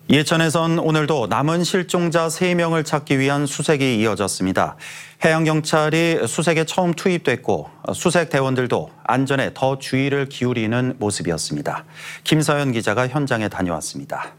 예천에선 오늘도 남은 실종자 3명을 찾기 위한 수색이 이어졌습니다. 해양경찰이 수색에 처음 투입됐고 수색 대원들도 안전에 더 주의를 기울이는 모습이었습니다. 김서연 기자가 현장에 다녀왔습니다.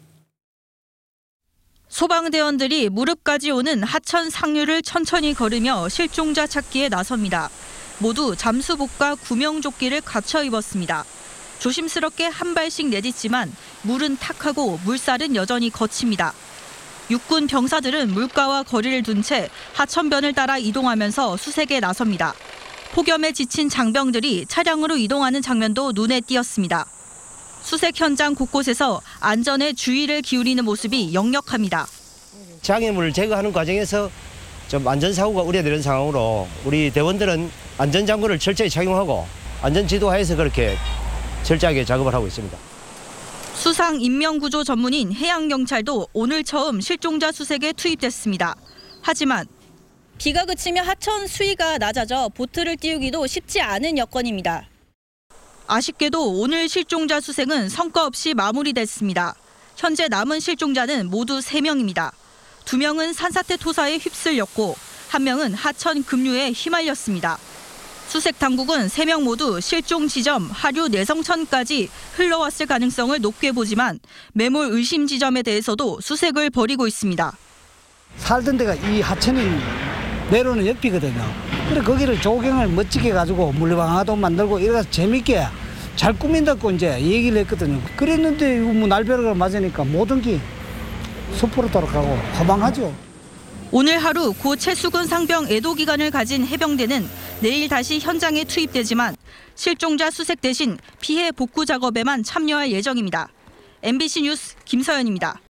소방대원들이 무릎까지 오는 하천 상류를 천천히 걸으며 실종자 찾기에 나섭니다. 모두 잠수복과 구명조끼를 갖춰 입었습니다. 조심스럽게 한 발씩 내딛지만 물은 탁하고 물살은 여전히 거칩니다. 육군 병사들은 물가와 거리를 둔 채 하천변을 따라 이동하면서 수색에 나섭니다. 폭염에 지친 장병들이 차량으로 이동하는 장면도 눈에 띄었습니다. 수색 현장 곳곳에서 안전에 주의를 기울이는 모습이 역력합니다. 장애물을 제거하는 과정에서 좀 안전사고가 우려되는 상황으로 우리 대원들은 안전장구를 철저히 착용하고 안전지도하에서 그렇게 철저하게 작업을 하고 있습니다. 수상 인명구조 전문인 해양경찰도 오늘 처음 실종자 수색에 투입됐습니다. 하지만 비가 그치며 하천 수위가 낮아져 보트를 띄우기도 쉽지 않은 여건입니다. 아쉽게도 오늘 실종자 수색은 성과 없이 마무리됐습니다. 현재 남은 실종자는 모두 3명입니다. 2명은 산사태 토사에 휩쓸렸고 1명은 하천 급류에 휘말렸습니다. 수색 당국은 3명 모두 실종 지점 하류 내성천까지 흘러왔을 가능성을 높게 보지만 매몰 의심 지점에 대해서도 수색을 벌이고 있습니다. 살던 데가 이 하천이 내려오는 옆이거든요. 그래 거기를 조경을 멋지게 가지고 물방아도 만들고 이래서 재밌게 잘 꾸민다고 이제 얘기를 했거든요. 그랬는데 뭐 날벼락을 맞으니까 모든 게 숲으로 돌아가고 허망하죠. 오늘 하루 고 최수근 상병 애도 기간을 가진 해병대는 내일 다시 현장에 투입되지만 실종자 수색 대신 피해 복구 작업에만 참여할 예정입니다. MBC 뉴스 김서연입니다.